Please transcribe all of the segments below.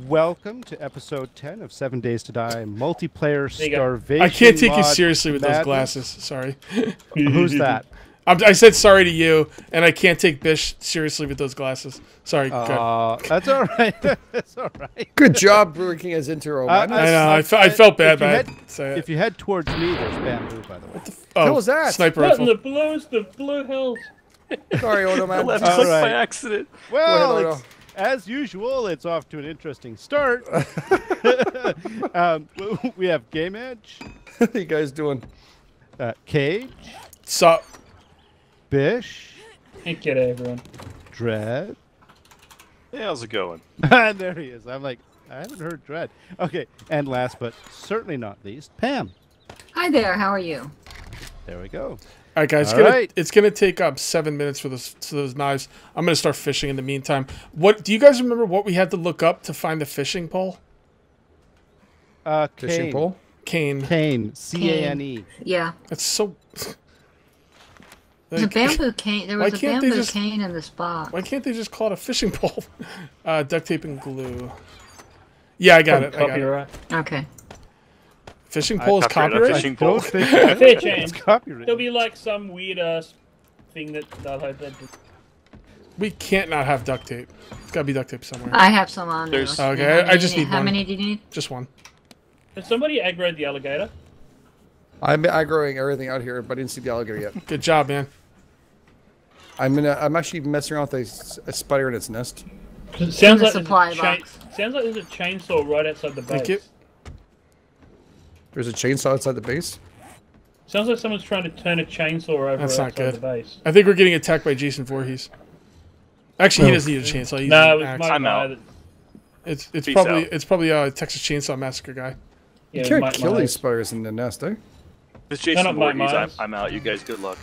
welcome to episode 10 of 7 Days to Die multiplayer Starvation. I can't take you mod seriously with those madness. glasses. Sorry. Who's that? I said sorry to you, and I can't take Bish seriously with those glasses. Sorry. That's all right. That's all right. Good job breaking his intro. I know. I felt bad by it. If you head towards me, there's bamboo, by the way. What was that? Sniper What rifle. in the blue hills? Sorry, Odo, man. Left All click right. by accident. Well, Odo. as usual, it's off to an interesting start. We have GameEdged, What are you guys doing? Cage, Sup? Hey, Bish, g'day everyone. Dread. Hey, how's it going? And there he is. I'm like, I haven't heard Dread. Okay, and last but certainly not least, Pam. Hi there, how are you? There we go. All right, guys. It's gonna take up 7 minutes for those knives. I'm gonna start fishing in the meantime. What do you guys remember? What we had to look up to find the fishing pole? Fishing Cane. pole? Cane. Cane. C-A-N-E. Yeah. That's so. There's a bamboo cane. There was a bamboo cane in this box. Why can't they just call it a fishing pole? Duct tape and glue. Yeah, I got it. Copyright. Okay. Fishing pole is copyright? Fishing pole. Fair chance. Copyright. There'll be like some weird ass thing that they'll hope that. We can't not have duct tape. It's gotta be duct tape somewhere. I have some on there. There's- Okay, I just need How one. many do you need? Just one. Has somebody aggroed the alligator? I'm aggroing everything out here, but I didn't see the alligator yet. Good job, man. I'm actually messing around with a spider in its nest. It sounds the like supply there's a box. sounds like there's a chainsaw right outside the base. Thank you. There's a chainsaw outside the base. Sounds like someone's trying to turn a chainsaw over That's not outside good. the base. I think we're getting attacked by Jason Voorhees. Actually, he doesn't need a chainsaw. He's No, an it's axe. my I'm out. It's Peace probably a Texas Chainsaw Massacre guy. Yeah, You can't Mike kill Myers. these spiders in the nest, eh? It's Jason not Mike Voorhees. Myers. I'm out. You guys, good luck.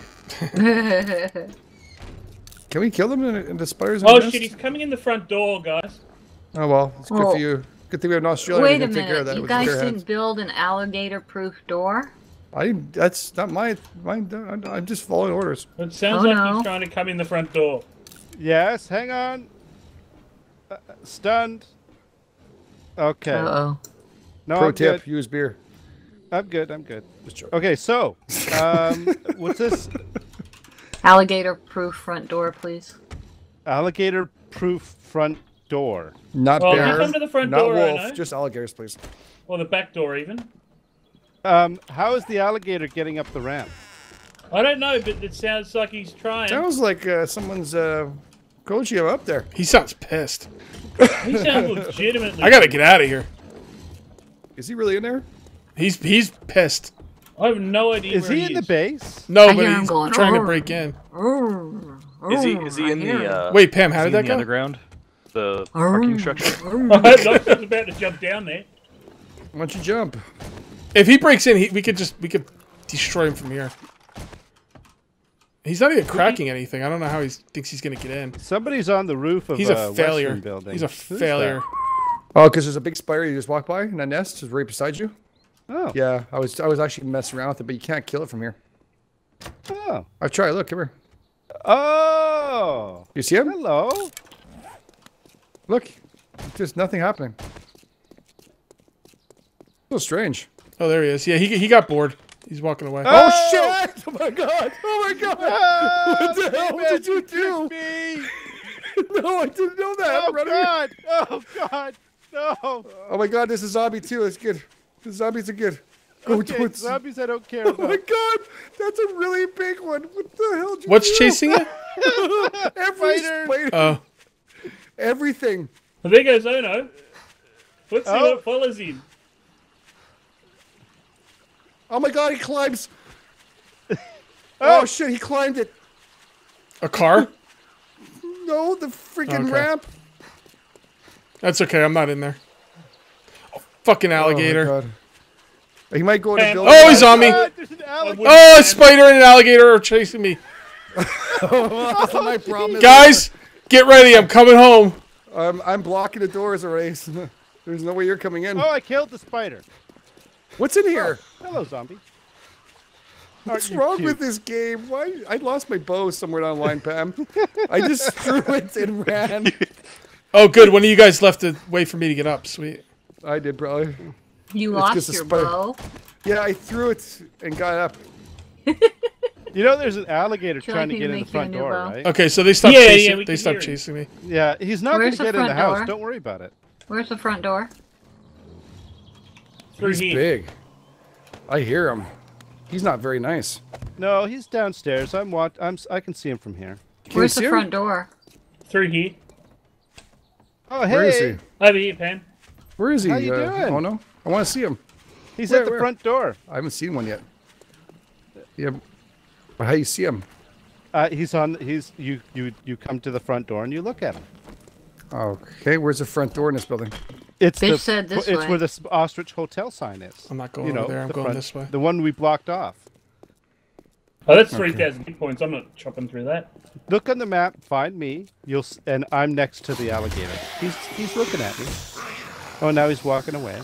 Can we kill them in the spiders in Oh the nest? shit, he's coming in the front door, guys. Oh well, it's good Oh. for you. Good thing we have an Australian Wait who a can take care of minute, that you with guys bare didn't hands. build an alligator-proof door? That's not mine. I'm just following orders. It sounds Oh, like no. he's trying to come in the front door. Yes, hang on. Stunned. Okay. Uh-oh. No, Pro I'm tip: good. use beer. I'm good. I'm good. Just joking. Okay, so, what's this? Alligator-proof front door, please. Alligator-proof front door. Not Well, bear. you come to the front not door, wolf. Rhino. Just alligators, please. Or the back door even. How is the alligator getting up the ramp? I don't know, but it sounds like he's trying. Sounds like someone's coaching him up there. He sounds pissed. He sounds legitimately. I gotta get out of here. Is he really in there? He's pissed. I have no idea. Is where he in the base? No, I but hear him he's going, trying to "Arr." break in. Is he in the? Wait, Pam, how is he did that in the go? underground? The parking structure. I was about to jump down there. Why don't you jump? If he breaks in, we could destroy him from here. He's not even cracking anything. I don't know how he thinks he's gonna get in. Somebody's on the roof of He's a failure. Western building. He's a Who's failure. Oh, because there's a big spider you just walk by in that nest, is right beside you. that? Oh. Yeah, I was actually messing around with it, but you can't kill it from here. Oh. I've tried. Look, come here. Oh. You see him? Hello. Look, just nothing happening. So strange. Oh, there he is. Yeah, he got bored. He's walking away. Oh shit! Oh my god! Oh my god! What the hell did you do? Me. No, I didn't know that. Oh Run away. god! Oh god! No! Oh my god, this is zombie too. That's good. The zombies are good. Go Okay, towards. zombies I don't care Oh my about. god, that's a really big one. What the hell did you What's do? chasing you? Every Spider. spider. Oh, Everything. Well, there goes Ono. Let's see Oh. what follows him. Oh my god, he climbs. Oh shit, he climbed it. a car? No, the freaking Okay. ramp. That's okay. I'm not in there. Oh, fucking alligator. Oh, my god. He might go into Pam. building. Oh, he's on me. God, there's an alligator. Oh, a spider and an alligator are chasing me. That's my problem. Guys, get ready. I'm coming home. I'm blocking the doors already. There's no way you're coming in. Oh, I killed the spider. What's in here? Hello, zombie. What's Aren't you wrong cute? with this game? Why? I lost my bow somewhere online, Pam. I just threw it and ran. Oh, good. One of you guys left to wait for me to get up. Sweet. I did, probably. You It's lost just a your spider. bow. Yeah, I threw it and got up. You know, there's an alligator Would you trying like to me to get in the make you a front new door, bow? right? Okay, so they stopped Yeah, chasing. yeah, we they can stopped hear him. chasing me. Yeah, he's not going Where's to the get in the front house. door? Don't worry about it. Where's the front door? Through He's here. big. I hear him. He's not very nice. No, he's downstairs. I can see him from here. Can you Where's see the him? front door? Through here. Oh, hey. Where is he? Over here, Pam. Where is he? How you doing? Oh no, I want to see him. He's Where, at the where? front door. I haven't seen one yet. Yeah, but how you see him? You come to the front door and you look at him. Okay, where's the front door in this building? It's Bitch said this it's way. where the Ostrich Hotel sign is. I'm not going over there. I'm the going front- this way. The one we blocked off. Oh, that's 3,000 hit points. I'm not chopping through that. Look on the map. Find me. And I'm next to the alligator. He's looking at me. Oh, now he's walking away.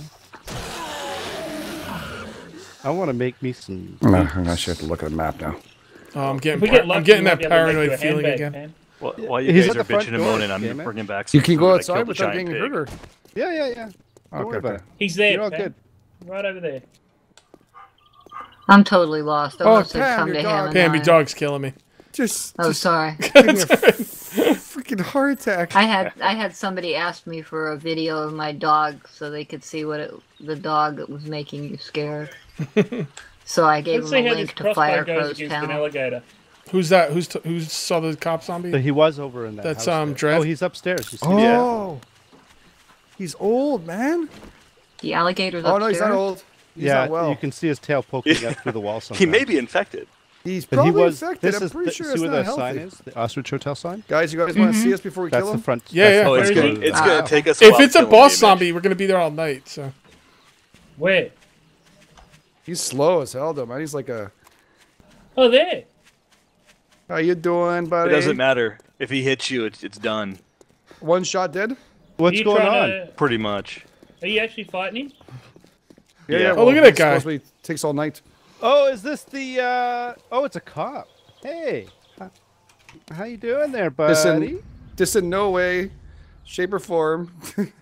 I want to make me some. No, I'm not sure. I have to look at the map now. Oh, I'm If getting, we get lucky, I'm getting we that might be able to make you paranoid a feeling handbag, again. Pam. While you He's guys at are the front bitching and door, moaning, I'm damn it. bringing back some You can food. go I outside killed a without giant getting pig. hurt, or? Yeah. Don't worry about it. He's there, You're all Pam. good. Right over there. I'm totally lost. I Oh, almost said Pam, come your to dog. him. and Pam, your I- dog's killing me. Just Oh, sorry. give me a freaking heart attack. I had somebody ask me for a video of my dog so they could see the dog that was making you scared. So I gave Let's them see a how this link to crossbow Fire goes Crow's against an channel. alligator. Who's that? Who saw the cop zombie? So he was over in that. That's, house there. Dread? Oh, he's upstairs. You see Oh, he's old, man. The alligator's Oh upstairs. no, he's not old. He's yeah, not well. you can see his tail poking up through the wall. Sometimes. He may be infected. He's But probably he was. infected. This I'm is pretty sure see it's where not the healthy. sign is? The Ostrich Hotel sign. Guys, you guys want to see us before we That's kill the him? front. Yeah, that's yeah. the Oh, front it's door gonna, of the it's house. gonna take us. A If while it's to a kill him, boss GameEdged. zombie, we're gonna be there all night. So Where? He's slow as hell, though, man. He's like a. Oh, there. How you doing, It buddy? doesn't matter. If he hits you, it's done. One shot dead. What's Are you going on? trying to- Pretty much. Are you actually fighting him? Yeah. Oh, look at that guy. Supposedly takes all night. Oh, is this the? Oh, it's a cop. Hey, how you doing there, buddy? This in no way, shape, or form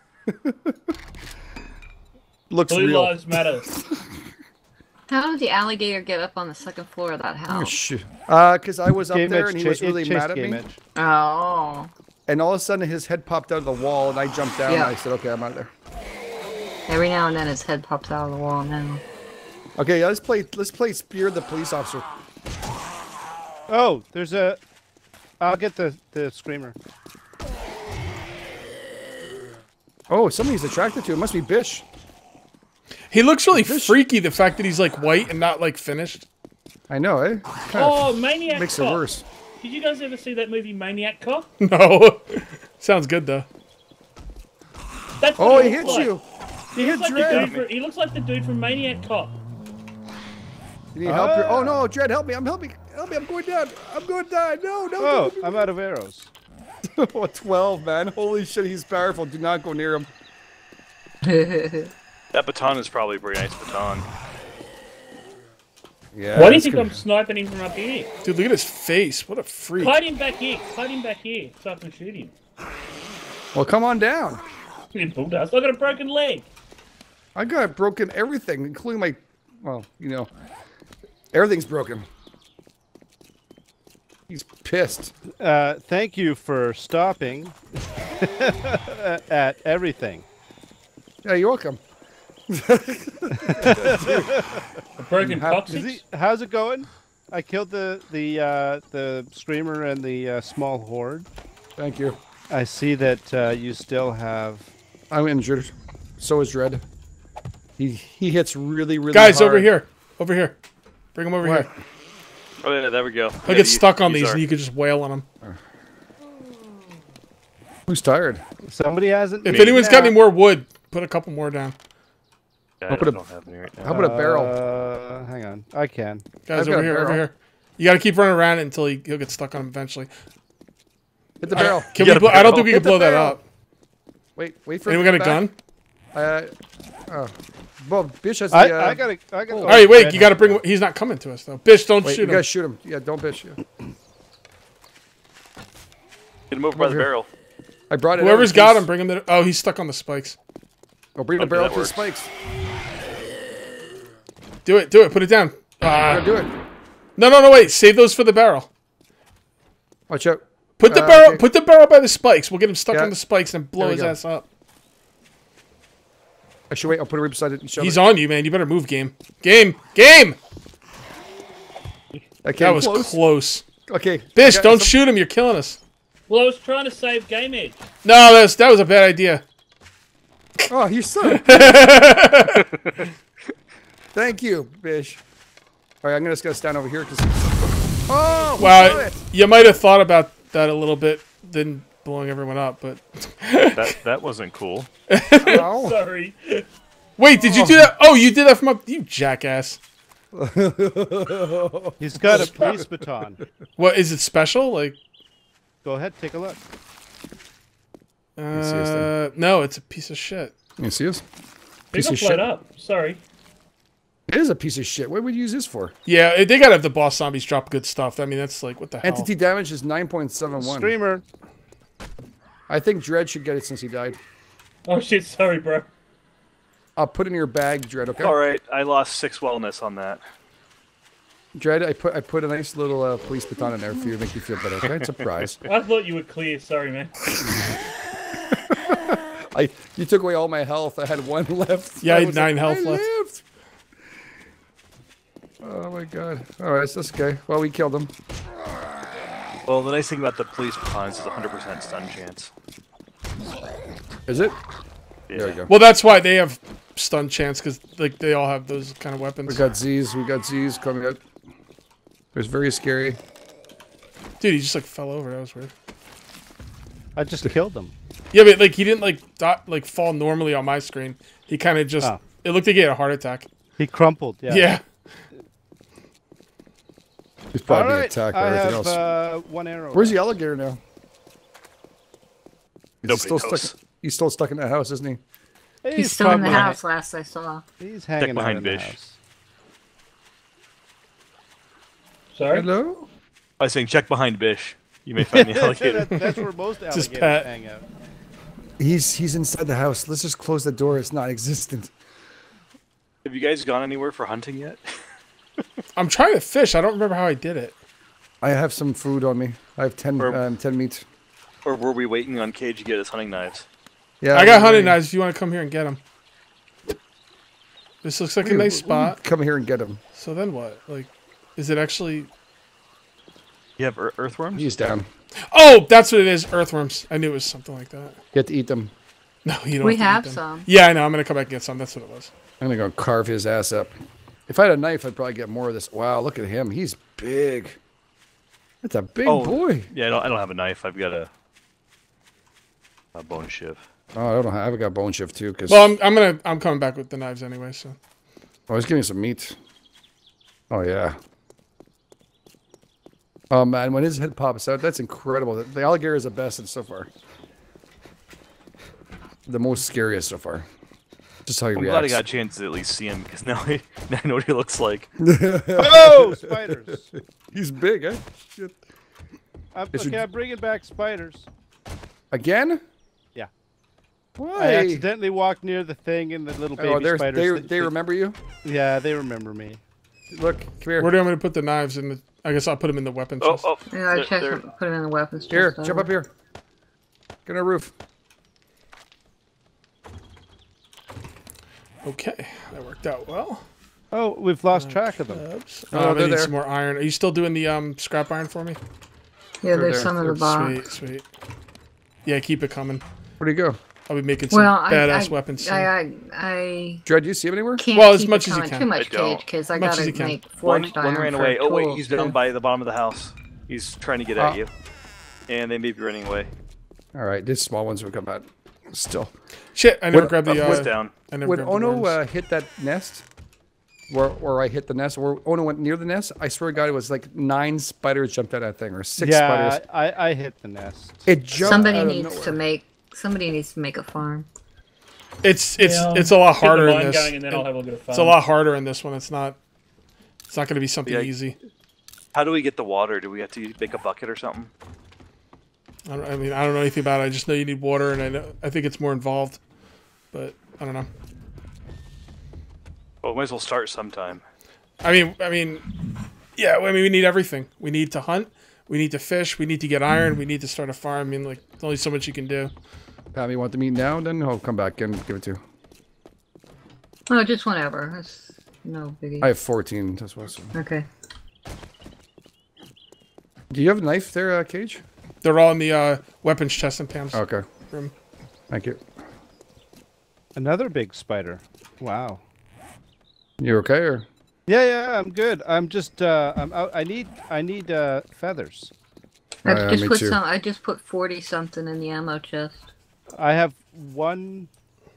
looks Blue real. lives matter. How did the alligator get up on the second floor of that Oh, house? shit. Because I was up Game there Edge and he cha- was really it chased mad at Game me. Edge. Oh. And all of a sudden his head popped out of the wall and I jumped down Yeah. and I said, okay, I'm out of there. Every now and then his head pops out of the wall now. Okay, let's play Spear the police officer. Oh, there's a. I'll get the screamer. Oh, somebody's attracted to it. Must be Bish. he looks really freaky. The fact that he's like white and not like finished. I know, eh? Oh, Maniac Makes it Cop. worse. Did you guys ever see that movie Maniac Cop? No, sounds good though. That's what Oh, he looks hits like. you. He hit Looks like the Dread. dude he looks like the dude from Maniac Cop. You need help here? Oh no, Dread, help me! I'm helping. Help me! I'm going down. I'm going to die. No. Oh, I'm out of arrows. Oh, 12, man. Holy shit, he's powerful. Do not go near him. That baton is probably a very nice baton. Yeah. Why do you it's think good. I'm sniping him from up here? Dude, look at his face. What a freak. Hide him back here. Hide him back here so I can shoot him. Well, come on down. You bulldust. I got a broken leg. I got broken everything, including my. Well, you know, everything's broken. He's pissed. Thank you for stopping at everything. Yeah, you're welcome. A broken Is he, coccyx. how's it going? I killed the screamer and the small horde. Thank you. I see that you still have. I'm injured. So is Dread. He hits really, really Guys, hard. over here. Over here. Bring him over What? here. Oh yeah, there we go. He'll get stuck on these and you could just wail on him. Who's tired? Somebody hasn't. If Me. anyone's got any more wood, put a couple more down. I put a- don't have any right now. How about a barrel? Hang on, I can. Guys, I've got over a here, over barrel. here. You gotta keep running around until he'll get stuck on him eventually. Hit the barrel. Can You we got a blow, I don't barrel. think we Hit can the blow that barrel. up. Wait for Anyone him got to a come gun? back. Well, Bish has the. I gotta. Oh. All right, wait. You gotta bring. He's not coming to us though. Bish, don't Wait, shoot you him. gotta shoot him. Yeah, don't Bish. Yeah. Get him over by the here. barrel. I brought it. Whoever's out in got case- him, bring him to. Oh, he's stuck on the spikes. Oh, bring the Okay, barrel that to the works. spikes. Do it. Do it. Put it down. Gotta do it. No, wait. Save those for the barrel. Watch out. Put the barrel. Okay. Put the barrel by the spikes. We'll get him stuck Yeah. on the spikes and blow There we his go. ass up. Actually, wait. I'll put it right beside it and shove He's it. on you, man. You better move, game. Game. Okay, That was close. Okay. Bish, I got don't some- shoot him. You're killing us. Well, I was trying to save GameEdged. No, that was a bad idea. Oh, you son. Thank you, Bish. All right, I'm just gonna stand over here because. Oh, who Wow, shot it? you might have thought about that a little bit, then blowing everyone up. But That wasn't cool. Ow. Sorry. wait, did you do that? Oh, you did that from up. You jackass. He's got a police baton. What is it special? Like, Go ahead, take a look. see this thing? no, it's a piece of shit. You see us? Pick Piece up of shit. float up. Sorry. It is a piece of shit. What would you use this for? Yeah, they gotta have the boss zombies drop good stuff. I mean, that's like what the hell. Entity damage is 9.71. Streamer. I think Dread should get it since he died. Oh shit, sorry, bro. I'll put it in your bag, Dread. Okay. All right, I lost 6 wellness on that. Dread, I put a nice little police baton in there for you to make you feel better. Okay, it's a prize. I thought you were clear. Sorry, man. You took away all my health. I had 1 left. Yeah, I had was 9 like, health I left. lived. Oh my god. All right, so that's okay. Well, we killed him. Well, the nice thing about the police batons is 100% stun chance. Is it? Yeah. There we go. Well, that's why they have stun chance because like they all have those kind of weapons. We got Z's. We got Z's coming out. It was very scary. Dude, he just like fell over. That was weird. I just killed him. Yeah, but like he didn't like fall normally on my screen. He kind of just. Oh. It looked like he had a heart attack. He crumpled. Yeah. Yeah. He's All probably being right. attacked by I everything have else. 1 arrow. Where's the alligator now? He's Nobody still knows. stuck. He's still stuck in that house, isn't he? He's still in the probably- house. Last I saw. He's hanging out behind in the Bish. house. Sorry. Hello? I was saying check behind Bish. You may find the alligator. That's where most his alligators pet. hang out. He's inside the house. Let's just close the door. It's not existent. Have you guys gone anywhere for hunting yet? I'm trying to fish. I don't remember how I did it. I have some food on me. I have 10 meat. Or were we waiting on Cage to get his hunting knives? Yeah, I got we're hunting ready. knives if you want to come here and get them. This looks like a Dude, nice we spot. Come here and get him. So then what? Like, is it actually? You have earthworms? He's down. Oh, that's what it is. Earthworms. I knew it was something like that. You have to eat them. No, you don't. We have to have eat them. some. Yeah, I know. I'm gonna come back and get some. That's what it was. I'm gonna go carve his ass up. If I had a knife, I'd probably get more of this. Wow, look at him. He's big. That's a big Oh. boy. Yeah, I don't have a knife. I've got a bone shiv. Oh, I don't have. I've got bone shift too. Cause Well, I'm coming back with the knives anyway. So I was getting some meat. Oh yeah. Oh man, when his head pops out, that's incredible. The alligator is the best so far. The most scariest so far. Just how he I'm glad I reacts. got a chance to at least see him because now I know what he looks like. Oh, spiders! He's big, eh? Shit. Okay, I'm bringing back spiders. Again? Yeah. Why? I accidentally walked near the thing and the little baby Oh, spiders. they remember you? Yeah, they remember me. Look, come here. where do I want to put the knives in? I guess I'll put them in the weapon Oh, chest. oh. Yeah, I there- checked. there- Put him in the weapons chest. Here, over. jump up here. Get on the roof. Okay, that worked out well. Oh, we've lost track of them. Oops. Oh, I they're need there. some more iron. Are you still doing the scrap iron for me? Yeah, there's there. some in the box. Sweet. Yeah, keep it coming. Where'd he go? I'll be making some Well, badass weapons soon. I Dread, do you see him anywhere? can't Well, as keep much it as you coming can. too much I don't. cage because I Much as gotta you can. make One forged iron ran for away. Oh wait, tools, he's down too. by the bottom of the house. He's trying to get at you, and they may be running away. All right, these small ones will come out. Still. Shit, I never What- grabbed the. He's down. I never When grabbed the Ono worms. hit that nest, where I hit the nest, where Ono went near the nest, I swear to God, it was like 9 spiders jumped out of that thing, or 6 Yeah, spiders. I hit the nest. It jumped Somebody out of needs to nowhere. make. Somebody needs to make a farm. It's Yeah, it's a lot get the harder in mine this. going and then I'll have a bit of fun. It's a lot harder in this one. It's not going to be something Yeah. easy. How do we get the water? Do we have to make a bucket or something? I mean, I don't know anything about it. I just know you need water, and I think it's more involved. But I don't know. Well, might as well start sometime. I mean, yeah. I mean, we need everything. We need to hunt. We need to fish. We need to get iron. We need to start a farm. I mean, like, there's only so much you can do. Pam, you want the meat now? Then I'll come back and give it to you. Oh, just whenever. That's no biggie. I have 14. That's what I said. Okay. Do you have a knife there, Cage? They're all in the weapons chest and Pam's Okay. room. Thank you. Another big spider. Wow. You okay or? Yeah, I'm good. I'm just I'm out. I need feathers. I just put 40 something in the ammo chest. I have one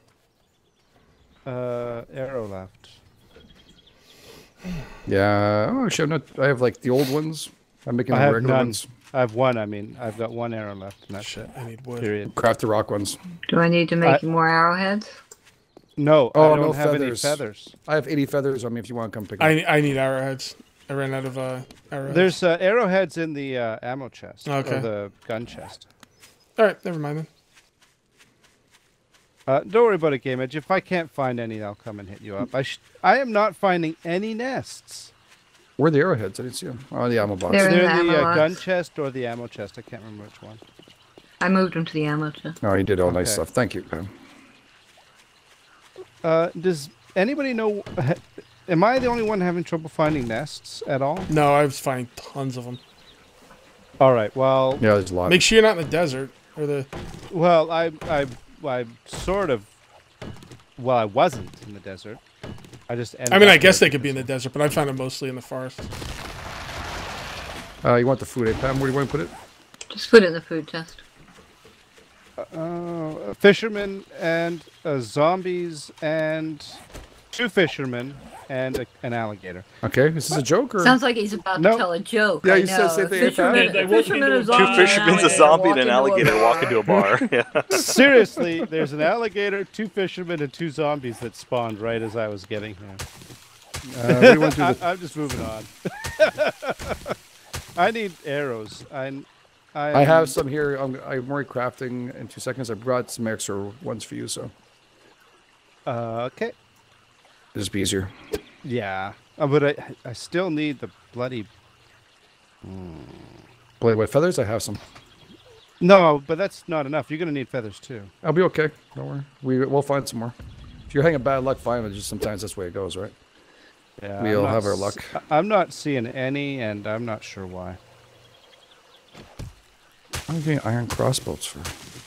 arrow left. Yeah. Oh, actually, I have like the old ones. I'm making I the have regular none. ones. I have one. I mean, I've got one arrow left, and that's Shit, it. I need wood. Period. Craft the rock ones. Do I need to make more arrowheads? No, Oh, I don't no have feathers. any feathers. I have 80 feathers on me if you want to come pick them. I need arrowheads. I ran out of arrowheads. There's arrowheads in the ammo chest. Okay. Or the gun chest. All right, never mind then. Don't worry about it, GameEdged. If I can't find any, I'll come and hit you up. I am not finding any nests. Where are the arrowheads? I didn't see them. Oh, the ammo box. They're They're in in the the ammo box. gun chest or the ammo chest. I can't remember which one. I moved them to the ammo chest. Oh, you did all nice Okay. stuff. Thank you, Pam. Does anybody know? Am I the only one having trouble finding nests at all? No, I was finding tons of them. All right. Well, Yeah, there's a lot. Make sure you're not in the desert or the. well, I sort of. Well, I wasn't in the desert. I just. I mean, I guess they could be in the desert, but I found them mostly in the forest. You want the food, eh, Pam? Where do you want to put it? Just put it in the food chest. Fishermen and zombies and 2 fishermen and an alligator. Okay, this is a joke or? Sounds like he's about No. to tell a joke. Yeah, I you said know. same thing, Fisherman, Yeah, they walk fisherman into is a- on Two an fishermen's a alligator, zombie and walk an into a alligator bar. walk into a bar. Yeah. Seriously, there's an alligator, 2 fishermen, and 2 zombies that spawned right as I was getting here. What do you want to do? I'm just moving on. I need arrows. I have some here. I'm already crafting in 2 seconds. I brought some extra ones for you, so Okay. it'll just be easier. Yeah. But I still need the bloody. Blade with feathers, I have some. No, but that's not enough. You're gonna need feathers too. I'll be okay. Don't worry. We'll find some more. If you're having bad luck finding it, just sometimes that's the way it goes, right? Yeah. We'll I'm not have our s- luck. I'm not seeing any, and I'm not sure why. I'm getting iron crossbows for.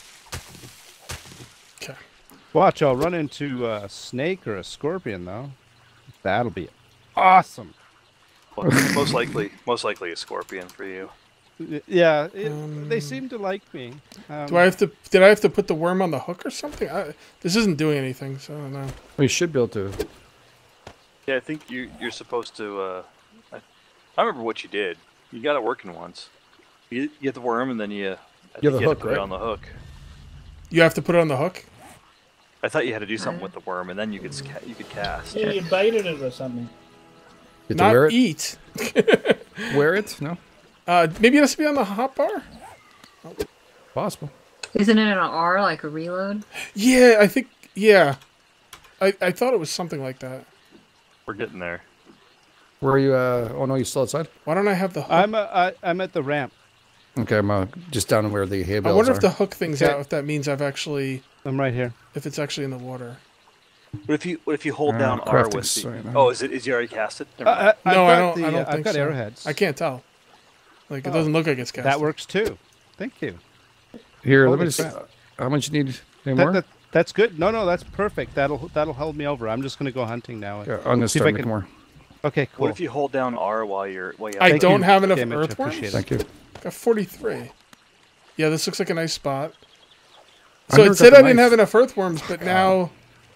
Okay. Watch, I'll run into a snake or a scorpion though. That'll be awesome. Well, most likely a scorpion for you. Yeah, they seem to like me. Do I have to? Did I have to put the worm on the hook or something? This isn't doing anything, so I don't know. We should be able to. Yeah, I think you're supposed to. I remember what you did. You got it working once. You get the worm and then you. I think You have the had to hook, put right? it on the hook. You have to put it on the hook. I thought you had to do something with the worm and then you could cast. Yeah, you baited it or something. You have to wear Not it. eat. Wear it? No, Maybe it has to be on the hotbar. possible. Isn't it an R like a reload? Yeah, I think. Yeah, I thought it was something like that. We're getting there. Where are you? Oh no, you still outside? Why don't I have the hook? I'm at the ramp. Okay, I'm just down where the hay I bales wonder are. if the hook thing's Okay. out. If that means I've actually, I'm right here. if it's actually in the water. What if you hold down crafting, R with the? sorry, no. Oh, is you already casted? Never mind. I've No, I got don't. I don't I've think got so. arrowheads. I can't tell. Like it doesn't look like it's cast. That works too. Thank you. Here, let Holy me just. crap. How much you need? Any more? That's good. No, that's perfect. That'll hold me over. I'm just gonna go hunting now. Yeah, I'm gonna See if start I making can- more. Okay, cool. What if you hold down R while you I Thank don't you, have enough GameEdged, earthworms. appreciate it. Thank you. Got 43. Yeah, this looks like a nice spot. I So never it said got I the didn't knife. have enough earthworms, but now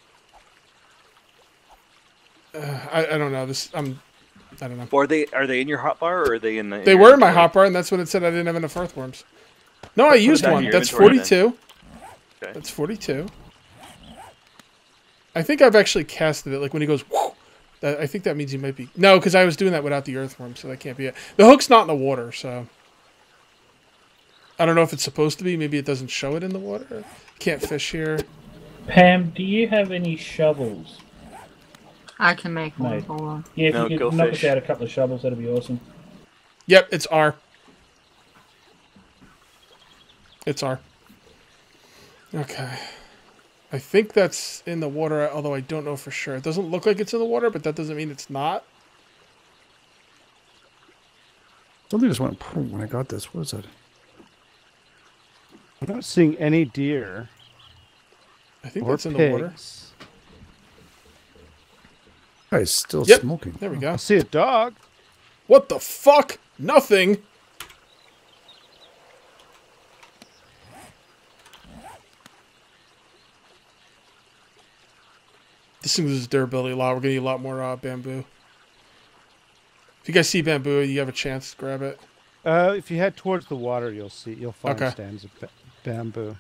I don't know. I don't know. Or are they in your hotbar or are they in the? They your were in my inventory? hotbar, and that's what it said. I didn't have enough earthworms. No, I used down in one. your That's inventory then. 42. Okay. That's 42. I think I've actually casted it. Like when he goes, whoo, I think that means he might be. No, because I was doing that without the earthworm, so that can't be it. The hook's not in the water, so. I don't know if it's supposed to be. Maybe it doesn't show it in the water. Can't fish here. Pam, do you have any shovels? I can make one. Mate. Hold on. Yeah, if No, you go could knock fish. us out a couple of shovels, that'd be awesome. Yep, it's R. It's R. Okay. I think that's in the water, although I don't know for sure. It doesn't look like it's in the water, but that doesn't mean it's not. Something just went boom when I got this. What was that? I'm not seeing any deer I think or that's in the water. pigs. Guy's still Yep. smoking. There we go. I see a dog. What the fuck? Nothing. This thing loses durability a lot. We're gonna need a lot more bamboo. If you guys see bamboo, you have a chance to grab it. If you head towards the water, you'll find Okay. stands of bamboo.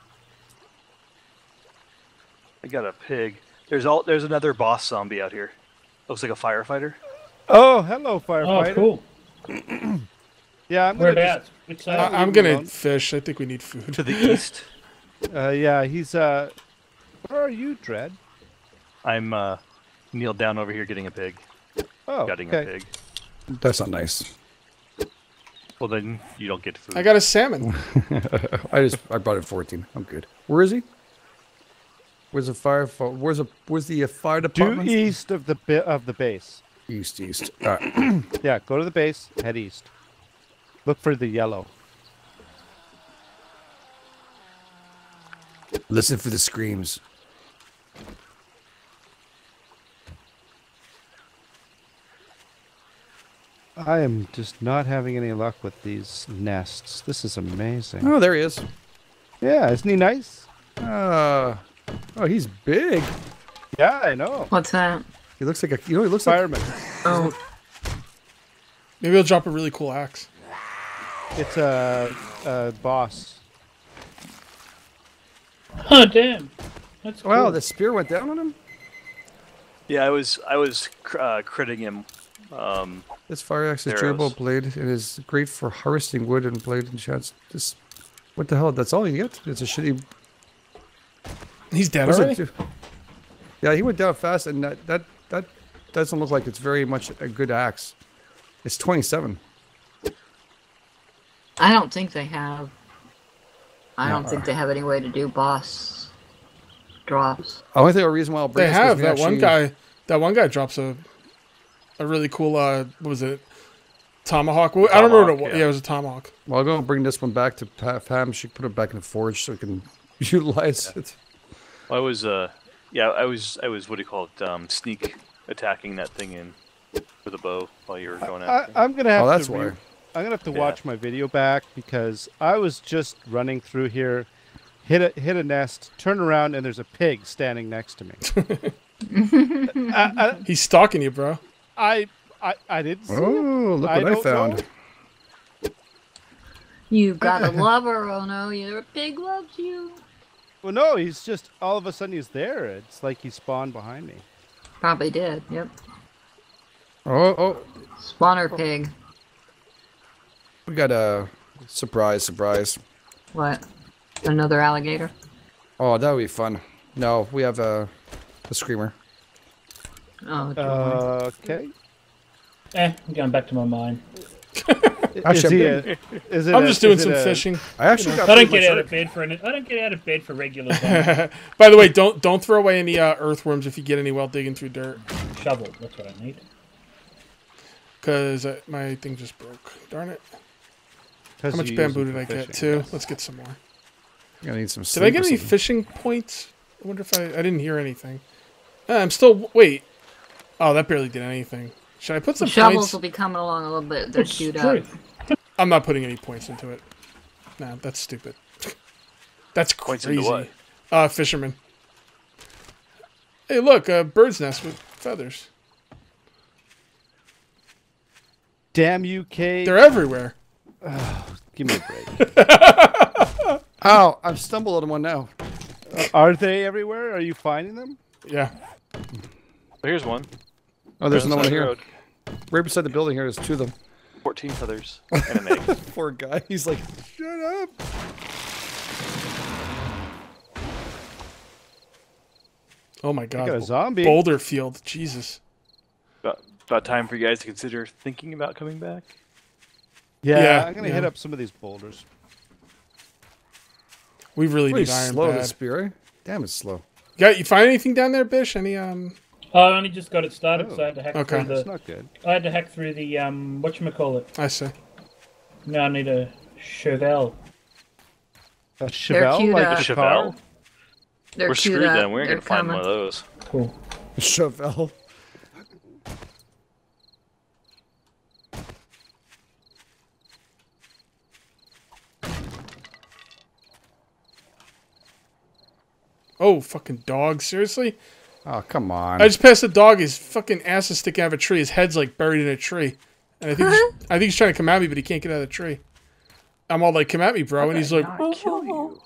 I got a pig. There's another boss zombie out here. Looks like a firefighter. Oh, hello, Oh, firefighter. cool. Yeah, I'm gonna Whereabouts? Which side? leave I'm him gonna alone. fish. I think we need food. To the east. yeah, he's where are you, Dread? I'm kneeled down over here getting a pig. Oh, Gutting okay. a pig. That's not nice. Well, then you don't get food. I got a salmon. I brought in 14. I'm good. Where is he? Where's the fire? Where's the fire Due department? east of the base. East. All right. Yeah, go to the base, head east. Look for the yellow. Listen for the screams. I am just not having any luck with these nests. This is amazing. Oh, there he is. Yeah, isn't he nice? Oh, he's big. Yeah, I know. What's that? He looks like he looks like Fireman. Oh, Maybe I'll drop a really cool axe. It's a boss. Oh, damn. That's cool. wow, the spear went down on him. Yeah, I was critting him. This fire axe is Arrows. durable blade. It is great for harvesting wood and blade enchants. This, what the hell? That's all you get? It's a shitty. He's dead what's it already. do? Yeah, he went down fast, and that doesn't look like it's very much a good axe. It's 27. I don't think they have. I don't think they have any way to do boss drops. Only thing, reason why I'll bring They this 'cause have we that actually- one guy. That one guy drops a really cool. What was it? Tomahawk. I don't remember what it was. Tomahawk, Yeah, it was a tomahawk. Well, I'll go and bring this one back to Pam. She can put it back in the forge so we can utilize it. I was what do you call it? Sneak attacking that thing in with a bow while you were going after. I'm gonna have Oh, that's to. why. I'm gonna have to Yeah. watch my video back because I was just running through here, hit a nest, turn around, and there's a pig standing next to me. He's stalking you, bro. I didn't see it. Oh, look what I don't found. know. You got a lover, oh no, your pig loves you. Well, no, he's just all of a sudden he's there. It's like he spawned behind me. Probably did, yep. Oh, Spawner pig. we got a surprise. What? Another alligator? Oh, that would be fun. No, we have a screamer. Oh, joy. Okay. I'm going back to my mine. Actually, I'm just doing some fishing. I actually got I don't pretty get much out of bed for I don't get out of bed for regular zombies. By the way, don't throw away any earthworms if you get any while digging through dirt, Shovel. That's what I need. because my thing just broke. Darn it! 'Cause How much you use bamboo them did I for get? fishing. 2. Let's get some more. I'm gonna need some. Did I get any fishing points? I wonder if I didn't hear anything. I'm still wait. Oh, that barely did anything. Should I put some Shovels points? will be coming along a little bit. They're queued up. Truth. I'm not putting any points into it. No, that's stupid. That's Points crazy. into what? Fisherman. Hey, look, a bird's nest with feathers. Damn you, Kate. They're everywhere. Give me a break. Ow! I've stumbled on one now. Are they everywhere? Are you finding them? Yeah. Here's one. Oh, there's Right on another the one side of here. the road. Right beside the building here. There's 2 of them. 14 feathers and an egg. Poor guy. He's like, shut up. Oh my I god. got a zombie. Boulder field. Jesus. About time for you guys to consider thinking about coming back. Yeah, Yeah, I'm gonna yeah. hit up some of these boulders. We really Pretty need iron slow, bad. this spear, eh? Damn, it's slow. You find anything down there, Bish? Any I only just got it started, so I had to hack Okay. through That's the. not good. I had to hack through the whatchamacallit. I see. Now I need a shovel. A Chevelle, queued like up. a Chevelle? car? They're We're queued screwed up. then. We ain't They're gonna find coming. one of those. Cool. Chevelle. Oh, fucking dog. Seriously? Oh, come on. I just passed a dog. His fucking ass is sticking out of a tree. His head's like buried in a tree. And I think he's trying to come at me, but he can't get out of the tree. I'm all like, come at me, bro. And he's like, Not kill you.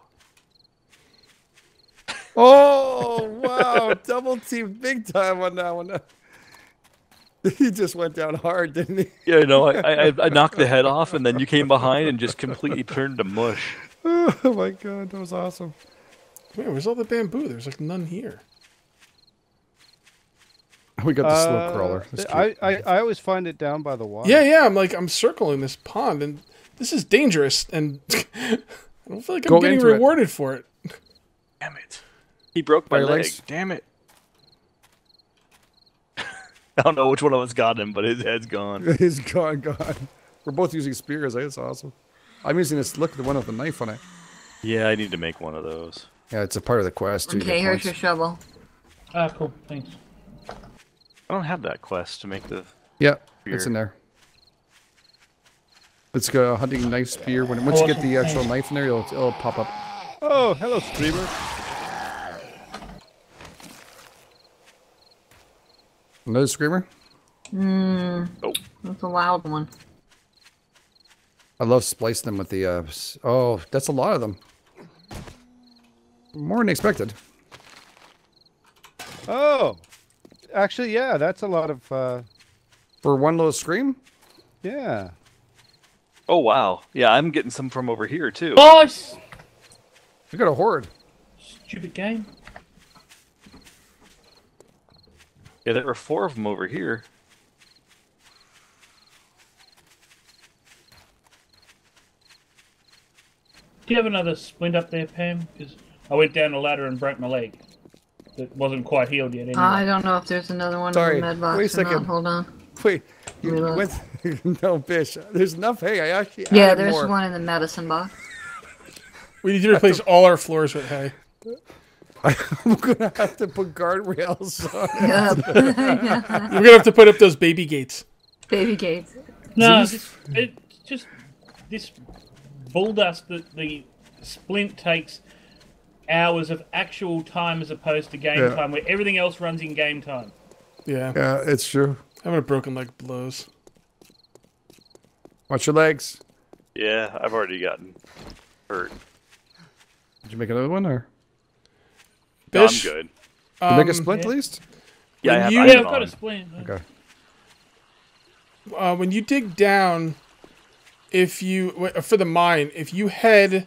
Oh, wow. Double team big time on that one. He just went down hard, didn't he? Yeah, no, I knocked the head off, and then you came behind and just completely turned to mush. Oh, my God. That was awesome. wait, where's all the bamboo? There's like none here. We got the slow crawler. That's cute. I always find it down by the water. Yeah. I'm circling this pond, and this is dangerous, and I don't feel like I'm Go getting into it. rewarded for it. Damn it. He broke my By your leg. legs? Damn it. I don't know which one of us got him, but his head's gone. He's gone. We're both using spears. That's awesome. I'm using this. Look, the one with the knife on it. Yeah, I need to make one of those. Yeah, it's a part of the quest. Too, Okay, the here's points. your shovel. Ah, cool. Thanks. I don't have that quest to make the... Yeah, it's Spear. in there. Let's go hunting knife spear. Once you get the actual knife in there, it'll pop up. Oh, hello, streamer. Another screamer. That's a loud one. I love splicing them with the. Oh, that's a lot of them. More than expected. Oh, actually, yeah, that's a lot of. For one little scream. Yeah. Oh, wow. Yeah, I'm getting some from over here, too. Nice! We got a horde. Stupid game. Yeah, there were 4 of them over here. Do you have another splint up there, Pam? Because I went down the ladder and broke my leg. It wasn't quite healed yet anyway. I don't know if there's another one Sorry, in the med box wait a or not. second. Hold on. Wait, you Let me look. went. No, Bish. There's enough hay. I actually. Yeah, added there's more. one in the medicine box. We need to replace all our floors with hay. I'm gonna have to put guardrails on. Yep. We're gonna have to put up those baby gates. Baby gates. No, it's just this bull dust that the splint takes hours of actual time as opposed to game Yeah. time, where everything else runs in game time. Yeah. Yeah, it's true. Having a broken leg blows. Watch your legs. Yeah, I've already gotten hurt. Did you make another one or? No, I'm Bish, good. Did you make a splint yeah. at least? Yeah, I When have you- I Yeah, have I've got on. a splint. Okay. when you dig down, for the mine, if you head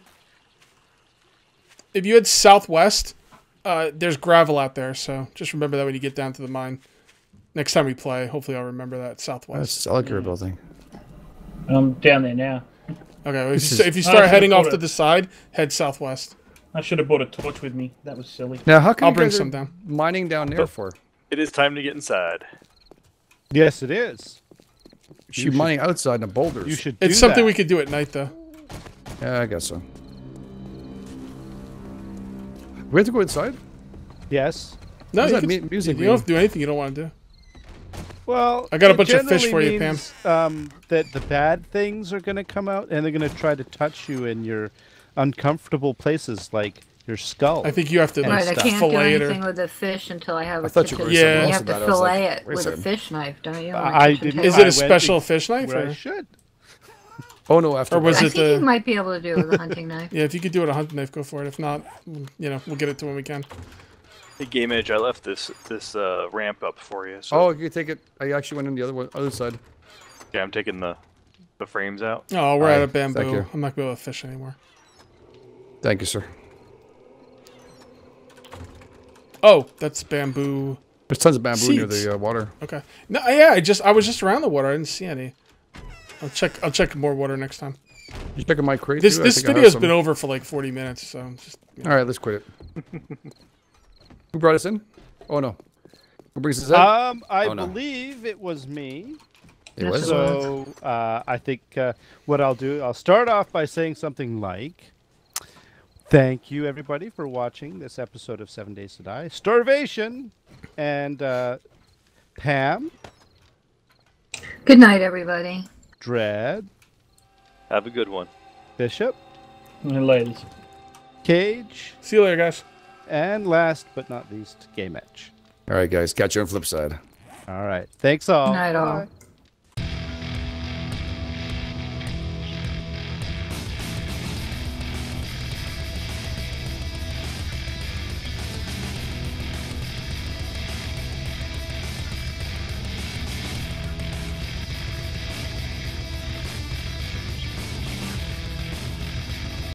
southwest, there's gravel out there. So just remember that when you get down to the mine. Next time we play, hopefully I'll remember that southwest. I like your building. I'm down there now. Okay, well, This if you I start should've heading off bought to it. the side, head southwest. I should have brought a torch with me. That was silly. Now, how come I'll you bring guys are some down. mining down there for? It is time to get inside. Yes, it is. You're mining outside in the boulders. You should. Do It's something that. we could do at night, though. Yeah, I guess so. We have to go inside. Yes. No, What's you, that can, music you don't have to do anything you don't want to do. Well, I got a it bunch of fish generally for you, Pam. means, that the bad things are going to come out, and they're going to try to touch you in your uncomfortable places, like your skull. I think you have to And Right, I stuff. can't do fillet it anything or... with the fish until I have a thought you kitchen. were Yeah. saying You most have of to that. I was fillet like, it wait a with a second. fish knife, don't you? on a I kitchen didn't. table? Is it a I went special to fish knife? where I Or, should. Oh no, after or was I it think you the... might be able to do it with a hunting knife. Yeah, if you could do it a hunting knife, go for it. If not, we'll get it to when we can. Hey, GameEdged, I left this ramp up for you. So Oh, you can take it. I actually went in the other side. yeah, I'm taking the The frame's out. Oh, we're Aye, out of thank bamboo. you. I'm not going to be able to fish anymore. Thank you, sir. Oh, that's bamboo. There's tons of bamboo near Seeds. the water. Okay. No, yeah, I was just around the water. I didn't see any. I'll check more water next time. You checking my crate? This too? I this think I have video's some. been over for like 40 minutes, so I'm just. All right, let's quit it. Who brought us in? Oh no. Who brings us in? I Oh, no. believe it was me. It was. So I think what I'll do, I'll start off by saying something like, thank you everybody for watching this episode of 7 Days to Die. Starvation and Pam, Good night, everybody. Dread, Have a good one. Bishop, Ladies. Cage, See you later, guys. and last but not least, GameEdged. All right, guys. Catch you on the flip side. All right. Thanks all. Good night, all. Bye.